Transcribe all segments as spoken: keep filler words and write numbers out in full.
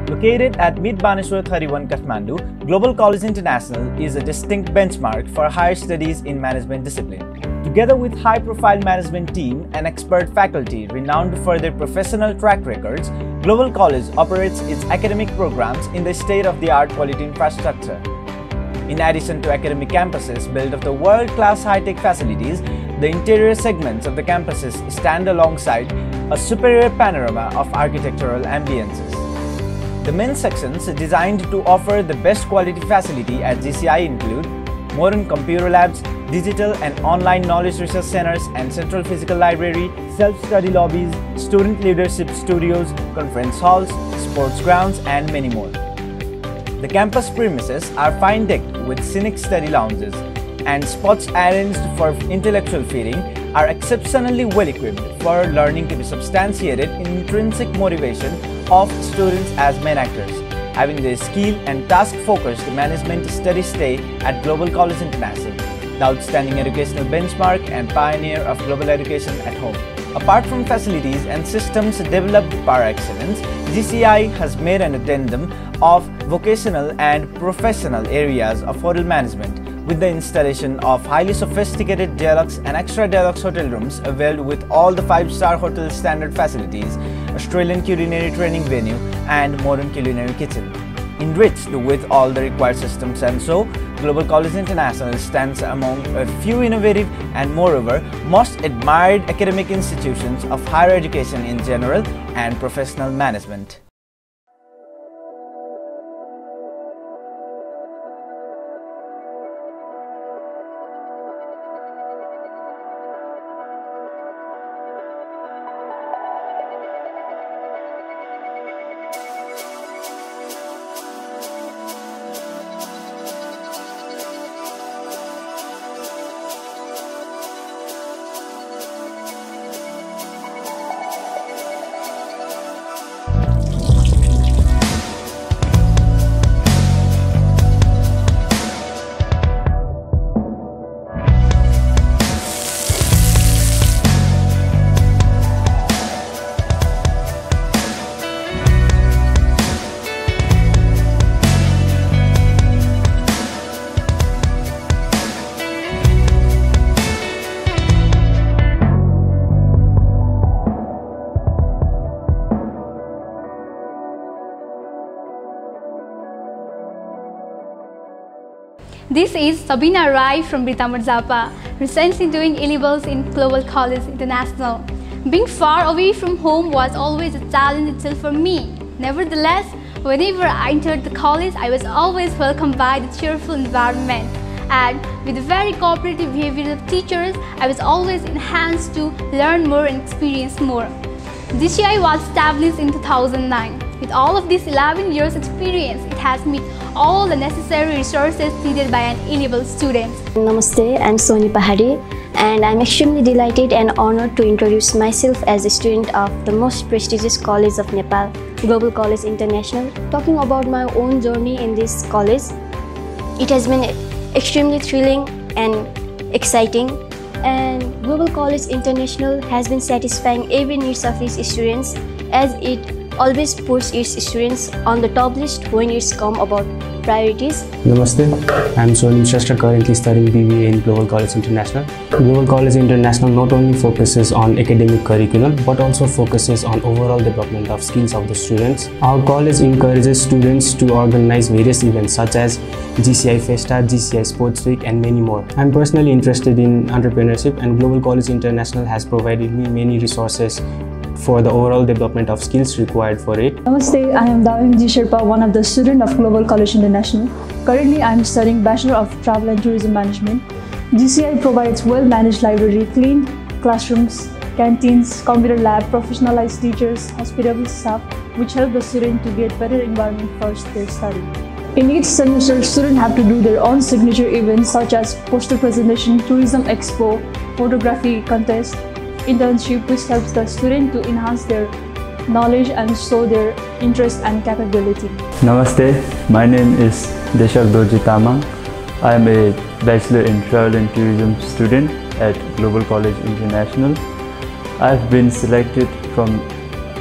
Located at Meet Baneswar thirty-one, Kathmandu, Global College International is a distinct benchmark for higher studies in management discipline. Together with high-profile management team and expert faculty renowned for their professional track records, Global College operates its academic programs in the state-of-the-art quality infrastructure. In addition to academic campuses built of the world-class high-tech facilities, the interior segments of the campuses stand alongside a superior panorama of architectural ambiences. The men's sections designed to offer the best quality facility at G C I include modern computer labs, digital and online knowledge research centers and central physical library, self-study lobbies, student leadership studios, conference halls, sports grounds and many more. The campus premises are fine-decked with scenic study lounges, and spots arranged for intellectual feeding are exceptionally well-equipped for learning to be substantiated in intrinsic motivation of students as main actors, having the skill and task-focused management study stay at Global College International, the outstanding educational benchmark and pioneer of global education at home. Apart from facilities and systems developed par excellence, G C I has made an addendum of vocational and professional areas of hotel management, with the installation of highly sophisticated deluxe and extra deluxe hotel rooms availed with all the five-star hotel standard facilities, Australian culinary training venue and modern culinary kitchen. Enriched with all the required systems, and so Global College International stands among a few innovative and moreover most admired academic institutions of higher education in general and professional management. This is Sabina Rai from Britamar Japa, recently doing A-levels in Global College International. Being far away from home was always a challenge itself for me. Nevertheless, whenever I entered the college, I was always welcomed by the cheerful environment. And with the very cooperative behavior of teachers, I was always enhanced to learn more and experience more. G C I was established in two thousand nine. With all of this eleven years experience, it has met all the necessary resources needed by an A-level student. Namaste, I'm Soni Pahari, and I'm extremely delighted and honored to introduce myself as a student of the most prestigious college of Nepal, Global College International. Talking about my own journey in this college, it has been extremely thrilling and exciting, and Global College International has been satisfying every needs of its students, as it always puts its students on the top list when it's come about priorities. Namaste, I'm Sonim Shrestha, currently studying B B A in Global College International. Global College International not only focuses on academic curriculum but also focuses on overall development of skills of the students. Our college encourages students to organize various events such as G C I Festa, G C I Sports Week and many more. I'm personally interested in entrepreneurship, and Global College International has provided me many resources for the overall development of skills required for it. Namaste, I am Davin G. Sherpa, one of the students of Global College International. Currently, I am studying Bachelor of Travel and Tourism Management. G C I provides well-managed library, clean classrooms, canteens, computer lab, professionalized teachers, hospitable staff, which help the student to get better environment for their study. In each semester, students have to do their own signature events such as poster presentation, tourism expo, photography contest, internship, which helps the student to enhance their knowledge and show their interest and capability. Namaste, my name is Deshak Dorji Tamang. I am a Bachelor in Travel and Tourism student at Global College International. I have been selected from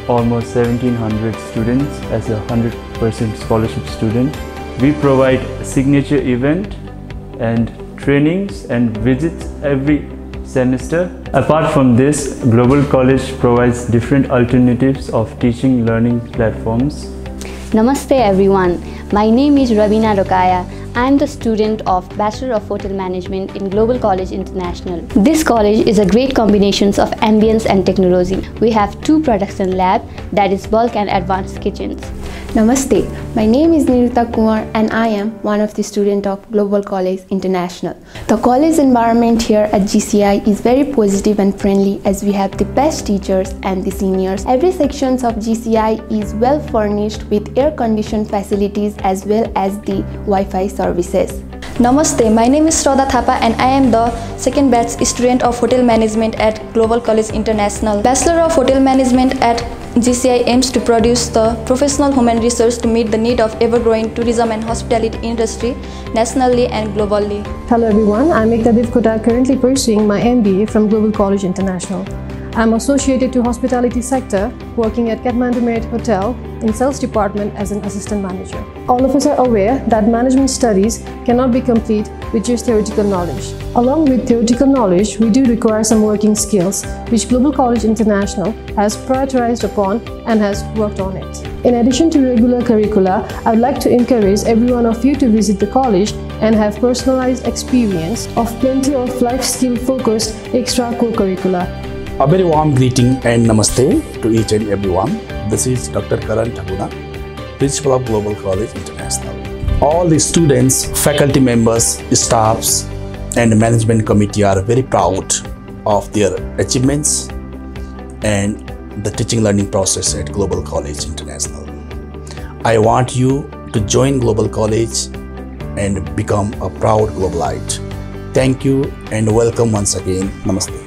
almost seventeen hundred students as a one hundred percent scholarship student. We provide signature event and trainings and visits every semester. Apart from this, Global College provides different alternatives of teaching learning platforms. Namaste everyone. My name is Ravina Rokaya. I am the student of Bachelor of Hotel Management in Global College International. This college is a great combination of ambience and technology. We have two production labs, that is bulk and advanced kitchens. Namaste, my name is Nirita Kumar and I am one of the students of Global College International. The college environment here at G C I is very positive and friendly as we have the best teachers and the seniors. Every section of G C I is well furnished with air-conditioned facilities as well as the Wi-Fi services. Namaste, my name is Shraddha Thapa and I am the second batch student of Hotel Management at Global College International. Bachelor of Hotel Management at G C I aims to produce the professional human resource to meet the need of ever-growing tourism and hospitality industry nationally and globally. Hello everyone, I'm Ekta Devkota, currently pursuing my M B A from Global College International. I'm associated to hospitality sector, working at Kathmandu Marriott Hotel in sales department as an assistant manager. All of us are aware that management studies cannot be complete with just theoretical knowledge. Along with theoretical knowledge, we do require some working skills, which Global College International has prioritized upon and has worked on it. In addition to regular curricula, I would like to encourage every one of you to visit the college and have personalized experience of plenty of life skill focused extra co-curricula. A very warm greeting and namaste to each and everyone. This is Doctor Karan Thakuna, Principal of Global College International. All the students, faculty members, staffs and management committee are very proud of their achievements and the teaching learning process at Global College International. I want you to join Global College and become a proud globalite. Thank you and welcome once again. Namaste.